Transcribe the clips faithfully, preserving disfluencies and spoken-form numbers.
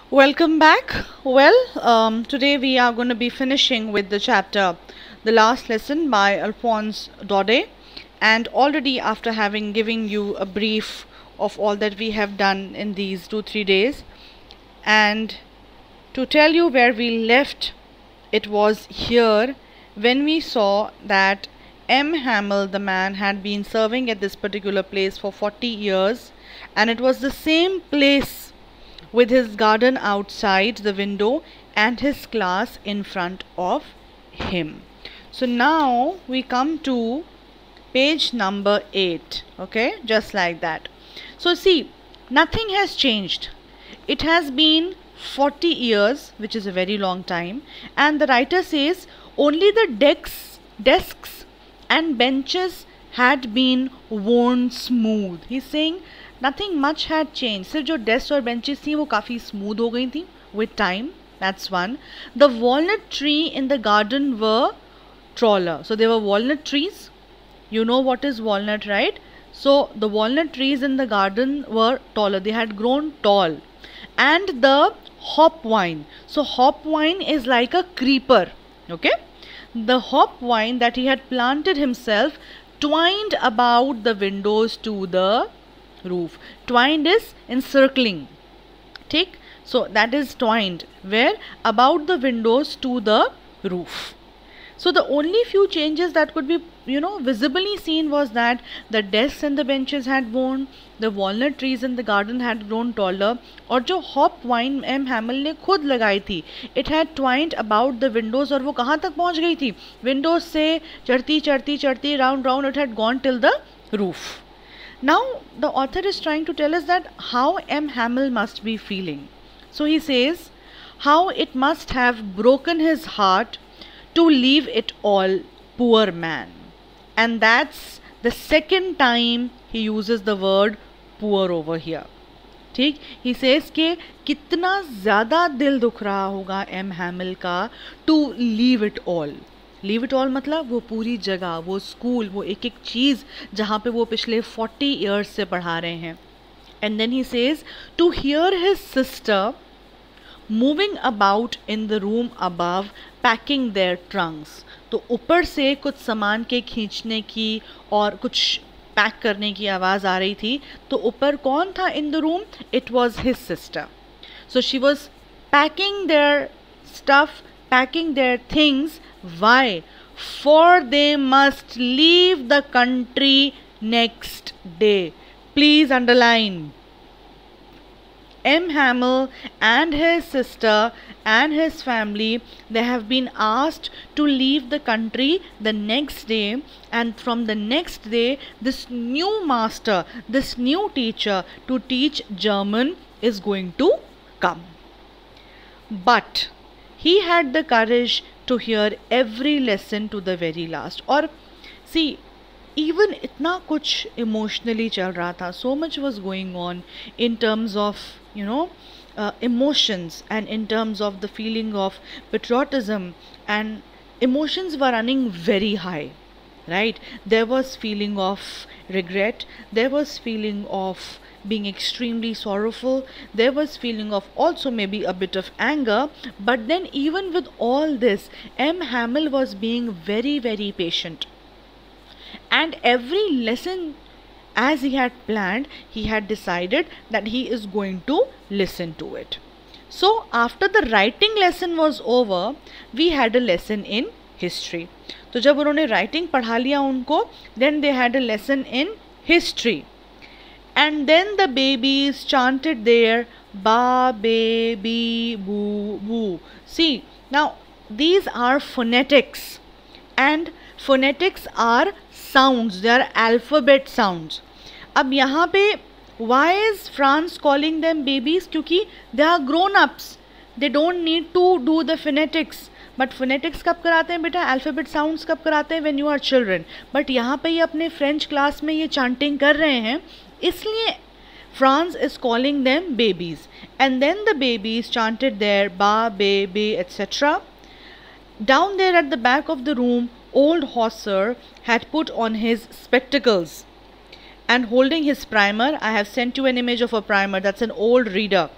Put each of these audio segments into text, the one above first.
Welcome back. Well, um, today we are going to be finishing with the chapter The Last Lesson by Alphonse Daudet. And already after having given you a brief of all that we have done in these two, three days, and to tell you where we left, it was here when we saw that M. Hamel, the man, had been serving at this particular place for forty years, and it was the same place with his garden outside the window and his class in front of him. So now we come to page number eight, okay, just like that. So see, nothing has changed. It has been forty years, which is a very long time, and the writer says only the desks, desks and benches had been worn smooth. He's saying nothing much had changed. सिर्फ जो desks और benches थी वो काफ़ी smooth हो गई थी with time. That's one. The walnut tree in the garden were taller. So there were walnut trees. You know what is walnut, right? So the walnut trees in the garden were taller. They had grown tall. And the hop vine. So hop vine is like a creeper. Okay? The hop vine that he had planted himself twined about the windows to the roof. Twined is encircling. Take, so that is twined where about the windows to the roof. So the only few changes that could be, you know, visibly seen was that the desks and the benches had worn, the walnut trees in the garden had grown taller, और जो hop vine M. Hamel ने खुद लगाई थी, it had twined about the windows, और वो कहाँ तक पहुँच गई थी? Windows से चढ़ती चढ़ती चढ़ती round round it had gone till the roof. Now the author is trying to tell us that how M. Hamel must be feeling. So he says how it must have broken his heart to leave it all, poor man. And that's the second time he uses the word poor over here. ठीक, he says कि कितना ज़्यादा दिल दुख रहा होगा M. Hamel का to leave it all. Leave it all मतलब वो पूरी जगह, वो स्कूल, वो एक एक चीज़ जहाँ पे वो पिछले forty years से पढ़ा रहे हैं. And then he says to hear his sister moving about in the room above packing their trunks. तो ऊपर से कुछ सामान के खींचने की और कुछ पैक करने की आवाज़ आ रही थी. तो ऊपर कौन था in the room? It was his sister. So she was packing their stuff, packing their things. Why? For they must leave the country next day. Please underline. M. Hamel and his sister and his family, they have been asked to leave the country the next day, and from the next day this new master, this new teacher to teach German is going to come. But he had the courage to hear every lesson to the very last. और see, even इतना कुछ emotionally चल रहा था, so much was going on in terms of, you know, uh, emotions, and in terms of the feeling of patriotism, and emotions were running very high, right? There was feeling of regret, there was feeling of being extremely sorrowful, there was feeling of also maybe a bit of anger. But then even with all this, M. Hamel was being very very patient, and every lesson as he had planned, he had decided that he is going to listen to it. So after the writing lesson was over, we had a lesson in history. तो जब उन्होंने writing पढ़ा लिया उनको, then they had a lesson in history. And then the babies chanted their ba, baby, boo, boo. See, now these are phonetics, and phonetics are sounds, they are alphabet sounds. अब यहाँ पे why is France calling them babies? क्योंकि they are grown ups, they don't need to do the phonetics. But phonetics कब कराते हैं बेटा? Alphabet sounds कब कराते हैं? When you are children. But यहाँ पे ये अपने फ्रेंच क्लास में ये चांटिंग कर रहे हैं, इसलिए France is calling them babies. And then the babies chanted their ba, be, be, etcetera. Down there at the back of the room, old Hauser had put on his spectacles and holding his primer. I have sent you an image of a primer. That's an old reader.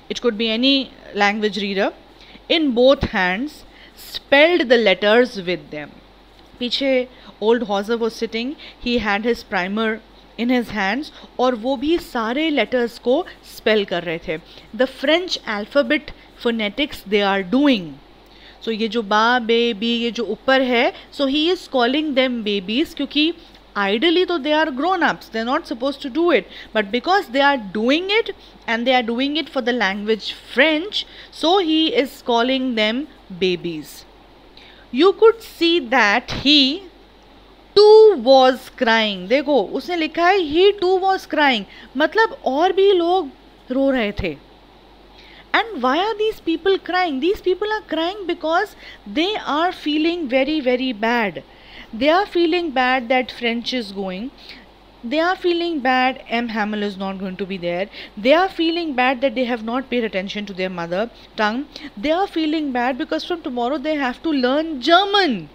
it could be any language reader, in both hands, spelled the letters with them. पीछे old Hauser was sitting, he had his primer in his hands और वो भी सारे letters को spell कर रहे थे. The French alphabet phonetics they are doing. So ये जो बा बे बी ये जो ऊपर है, so he is calling them babies क्योंकि ideally तो they are grown ups, they are not supposed to do it, but because they are doing it and they are doing it for the language French, so he is calling them babies. You could see that he too was crying. देखो उसने लिखा है he too was crying, मतलब और भी लोग रो रहे थे. And why are these people crying? These people are crying because they are feeling very very bad. They are feeling bad that French is going. They are feeling bad M. Hamel is not going to be there. They are feeling bad that they have not paid attention to their mother tongue. They are feeling bad because from tomorrow they have to learn German.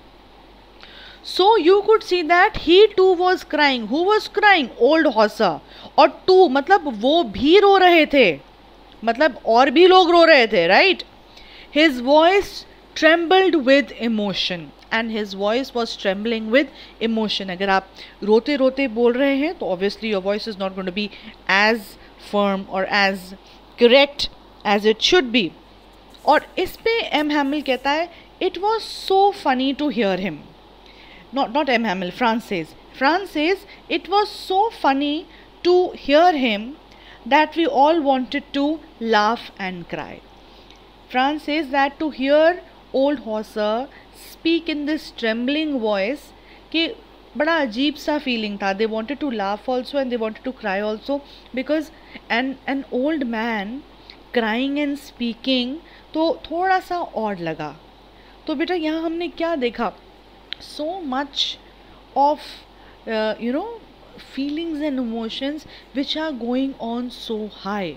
So you could see that he too was crying. Who was crying? Old Hauser. और too मतलब वो भी रो रहे थे, मतलब और भी लोग रो रहे थे, right? His voice trembled with emotion. And his voice was trembling with emotion. अगर आप रोते रोते बोल रहे हैं तो obviously your voice is not going to be as firm or as correct as it should be. और इस पे M. Hamel कहता है it was so funny to hear him. Not not M. Hamel, France says. France says it was so funny to hear him that we all wanted to laugh and cry. France says that to hear old Hauser speak in this trembling voice कि बड़ा अजीब सा feeling था. They wanted to laugh also and they wanted to cry also because an an old man crying and speaking तो थोड़ा सा odd लगा. तो बेटा यहाँ हमने क्या देखा? So much of uh, you know feelings and emotions which are going on so high.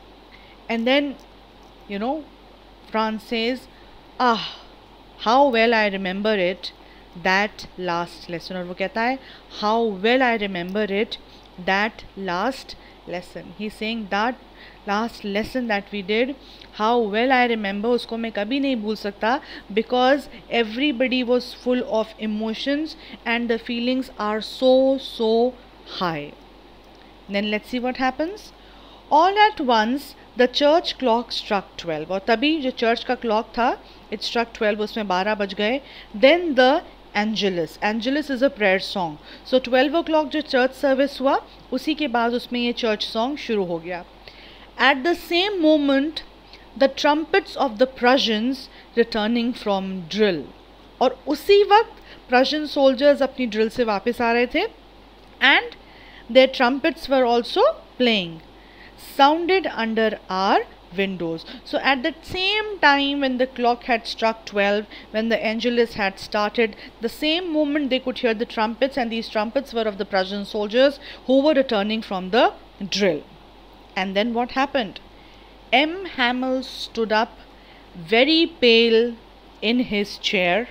And then you know France says, ah, how well I remember it, that last lesson. और वो कहता है how well I remember it, that last lesson. He's saying that last lesson that we did, how well I remember, उसको मैं कभी नहीं भूल सकता because everybody was full of emotions and the feelings are so so high. Then let's see what happens. All at once the church clock struck twelve. और तभी जो church का clock था it struck twelve, उसमें बारह बज गए. Then the Angelus. Angelus is a prayer song. So twelve o'clock जो church service हुआ उसी के बाद उसमें ये church song शुरू हो गया. At the same moment the trumpets of the Prussians returning from drill. और उसी वक्त Prussian soldiers अपनी drill से वापस आ रहे थे and their trumpets were also playing, sounded under our windows. So at the same time when the clock had struck twelve, when the Angelus had started, the same moment they could hear the trumpets, and these trumpets were of the Prussian soldiers who were returning from the drill. And then what happened? M. Hamel stood up very pale in his chair.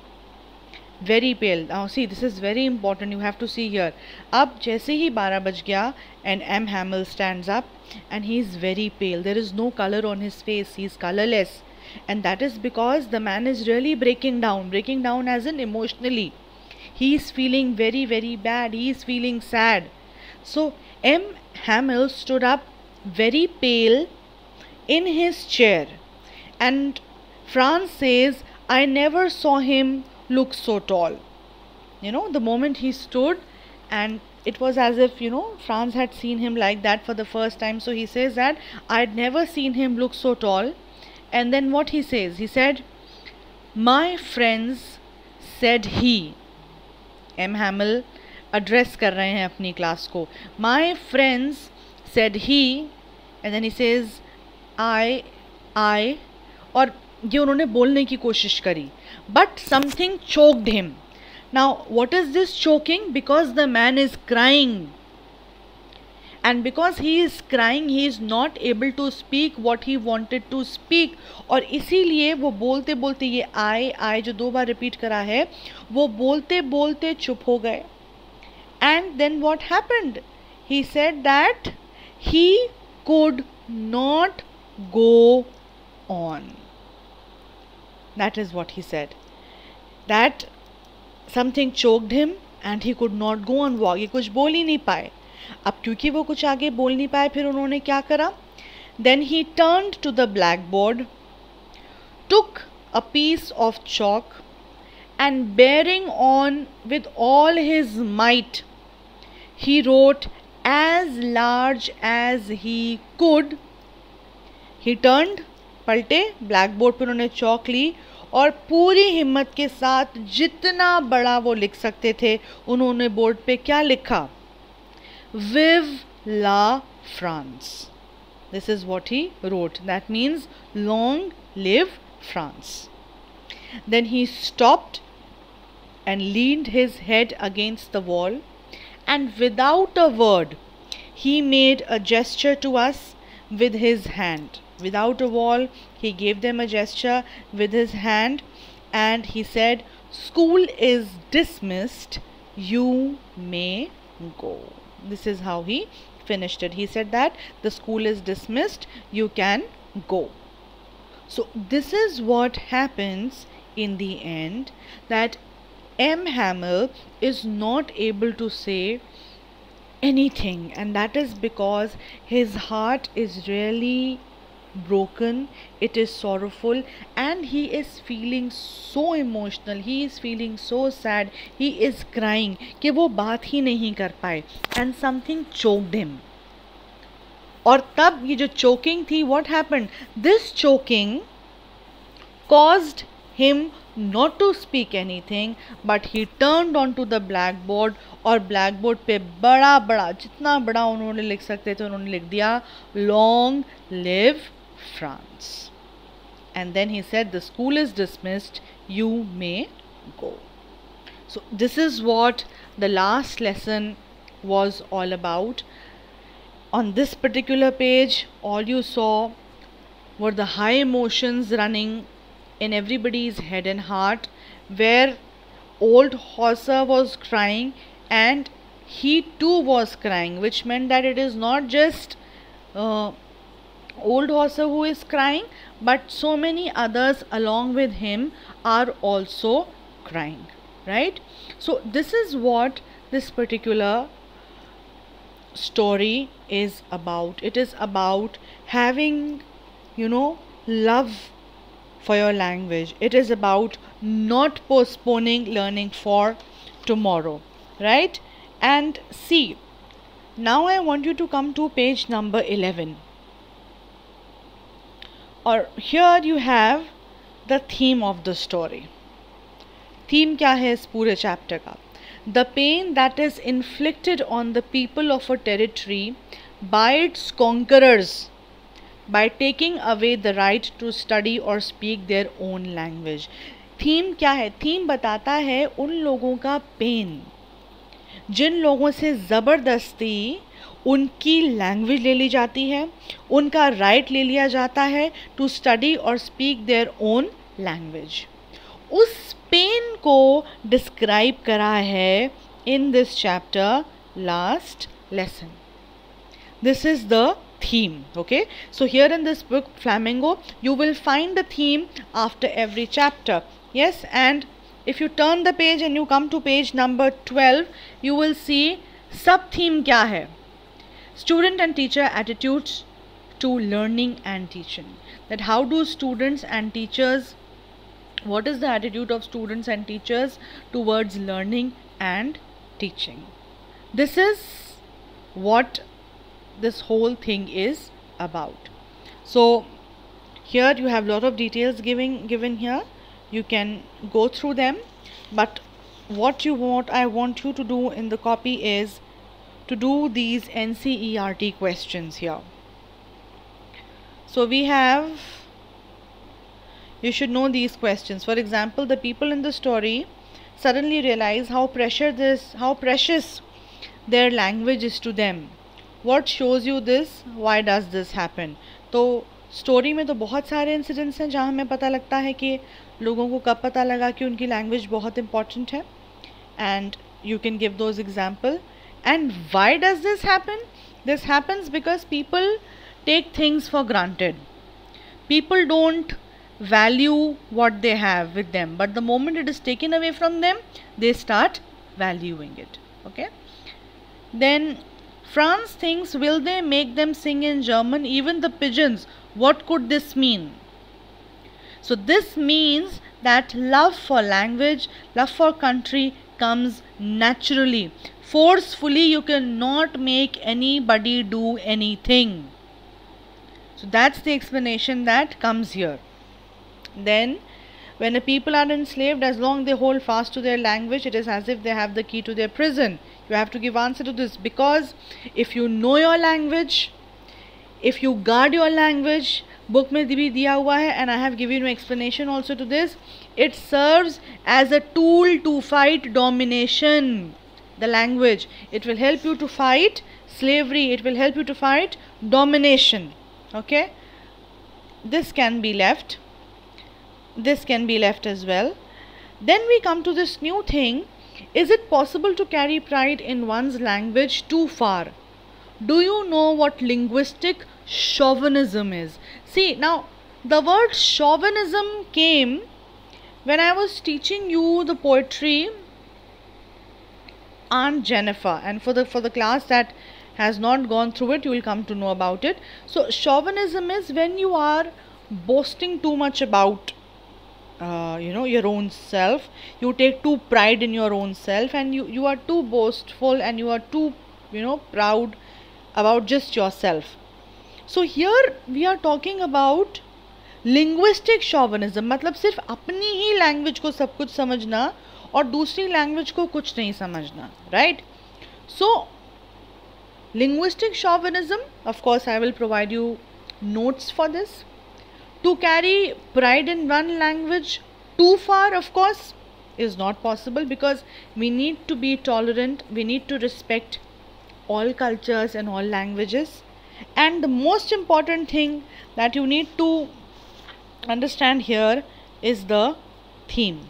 Very pale. Now see, this is very important. You have to see here. अब जैसे ही बारह बज गया and M. Hamel stands up and he is very pale. There is no color on his face. He is colorless. And that is because the man is really breaking down. Breaking down as in emotionally. He is feeling very very bad. He is feeling sad. So M. Hamel stood up very pale in his chair. And France says, I never saw him look so tall. You know, the moment he stood, and it was as if, you know, France had seen him like that for the first time. So he says that I'd never seen him look so tall. And then what he says? He said, my friends, said he. M. Hamel address कर रहे हैं अपनी class को. My friends, said he. And then he says, I, I. और ये उन्होंने बोलने की कोशिश करी. But something choked him. Now, what is this choking? Because the man is crying. And because he is crying, he is not able to speak what he wanted to speak. और इसीलिए वो बोलते बोलते ये I, I जो दो बार repeat करा है, वो बोलते बोलते चुप हो गए. And then what happened? He said that he could not go on. That is what he said. That something choked him and he could not go on walk. ये कुछ बोल ही नहीं पाए. अब क्योंकि वो कुछ आगे बोल नहीं पाए, फिर उन्होंने क्या करा? Then he turned to the blackboard, took a piece of chalk, and bearing on with all his might, he wrote as large as he could. He turned, पलटे, ब्लैकबोर्ड पर उन्होंने चौक ली और पूरी हिम्मत के साथ जितना बड़ा वो लिख सकते थे उन्होंने बोर्ड पे क्या लिखा? Vive la France. This is what he wrote. That means long live France. Then he stopped and leaned his head against the wall, and without a word he made a gesture to us with his hand. Without a word, he gave them a gesture with his hand and he said, "School is dismissed, you may go." This is how he finished it. He said that the school is dismissed, you can go. So this is what happens in the end, that M. Hamel is not able to say anything, and that is because his heart is really broken, it is sorrowful, and he is feeling so emotional, he is feeling so sad, he is crying कि वो बात ही नहीं कर पाए, and something choked him. और तब ये जो choking थी, what happened? This choking caused him not to speak anything, but he turned onto the blackboard और blackboard पे बड़ा बड़ा, जितना बड़ा उन्होंने लिख सकते थे उन्होंने लिख दिया, long live France. And then he said, the school is dismissed, you may go. So this is what the last lesson was all about. On this particular page, all you saw were the high emotions running in everybody's head and heart, where old Hauser was crying and he too was crying, which meant that it is not just uh, old Hauser who is crying, but so many others along with him are also crying, right? So this is what this particular story is about. It is about having, you know, love for your language. It is about not postponing learning for tomorrow, right? And see, now I want you to come to page number eleven. Or here you have the theme of the story. Theme क्या है इस पूरे chapter का? The pain that is inflicted on the people of a territory by its conquerors by taking away the right to study or speak their own language. Theme क्या है? Theme बताता है उन लोगों का पेन जिन लोगों से ज़बरदस्ती उनकी लैंग्वेज ले ली जाती है, उनका राइट ले लिया जाता है टू स्टडी और स्पीक देयर ओन लैंग्वेज. उस पेन को डिस्क्राइब करा है in this chapter last lesson. This is the theme. Okay, so here in this book Flamingo you will find the theme after every chapter. Yes, and if you turn the page and you come to page number twelve, you will see sub theme क्या है? Student and teacher attitudes to learning and teaching. That how do students and teachers, what is the attitude of students and teachers towards learning and teaching? This is what this whole thing is about. So here you have a lot of details giving given here. You can go through them, but what you want I want you to do in the copy is to do these N C E R T questions here. So we have, you should know these questions. For example, the people in the story suddenly realize how precious this how precious their language is to them. What shows you this? Why does this happen? तो story में तो बहुत सारे incidents हैं जहाँ हमें पता लगता है कि लोगों को कब पता लगा कि उनकी लैंग्वेज बहुत इम्पॉर्टेंट है, and you can give those example. And why does this happen? This happens because people take things for granted. people don't value what they have with them, but the moment it is taken away from them, they start valuing it. Okay. Then France thinks, will they make them sing in German, even the pigeons? What could this mean? So this means that love for language, love for country comes naturally. Forcefully you cannot make anybody do anything. So that's the explanation that comes here. Then when the people are enslaved, as long as they hold fast to their language, it is as if they have the key to their prison. You have to give answer to this, because if you know your language, if you guard your language, book में भी दिया हुआ है, and I have given you explanation also to this, it serves as a tool to fight domination. The language, it will help you to fight slavery, it will help you to fight domination. Okay, this can be left, this can be left as well. Then we come to this new thing. Is it possible to carry pride in one's language too far? Do you know what linguistic chauvinism is? See, now the word chauvinism came when I was teaching you the poetry Aunt Jennifer, and for the for the class that has not gone through it, you will come to know about it. So chauvinism is when you are boasting too much about uh, you know your own self. You take too pride in your own self, and you you are too boastful, and you are too you know proud about just yourself. So here we are talking about linguistic chauvinism, मतलब सिर्फ अपनी ही language को सब कुछ समझना और दूसरी language को कुछ नहीं समझना, right? So linguistic chauvinism, of course I will provide you notes for this. To carry pride in one language too far, of course, is not possible, because we need to be tolerant, we need to respect all cultures and all languages. And the most important thing that you need to understand here is the theme.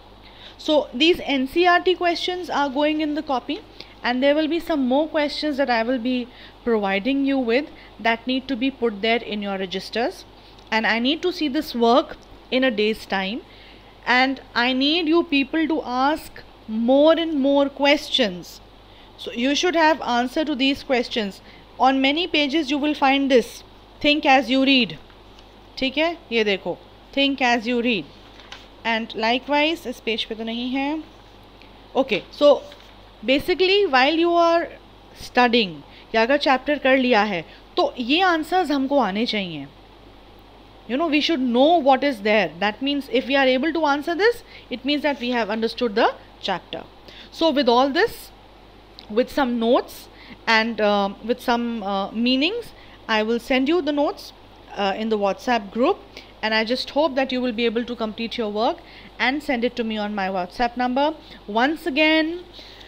So these N C E R T questions are going in the copy, and there will be some more questions that I will be providing you with that need to be put there in your registers, and I need to see this work in a day's time, and I need you people to ask more and more questions. So you should have answer to these questions. On many pages you will find this, think as you read. ठीक है, ये देखो, think as you read. And likewise इस page पे तो नहीं है. Okay, so basically while you are studying, या अगर चैप्टर कर लिया है तो ये आंसर्स हमको आने चाहिए. You know, we should know what is there. That means if we are able to answer this, it means that we have understood the chapter. So with all this, with some notes and uh, with some uh, meanings, I will send you the notes uh, in the WhatsApp group, and I just hope that you will be able to complete your work and send it to me on my WhatsApp number. Once again,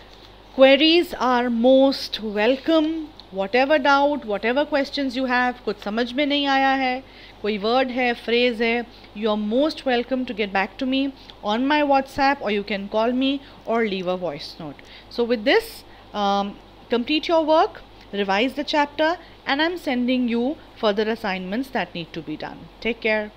queries are most welcome. Whatever doubt, whatever questions you have, कुछ समझ में नहीं आया है, कोई word है, phrase है, you are most welcome to get back to me on my WhatsApp, or you can call me or leave a voice note. So with this, um, complete your work, revise the chapter, and I'm sending you further assignments that need to be done. Take care.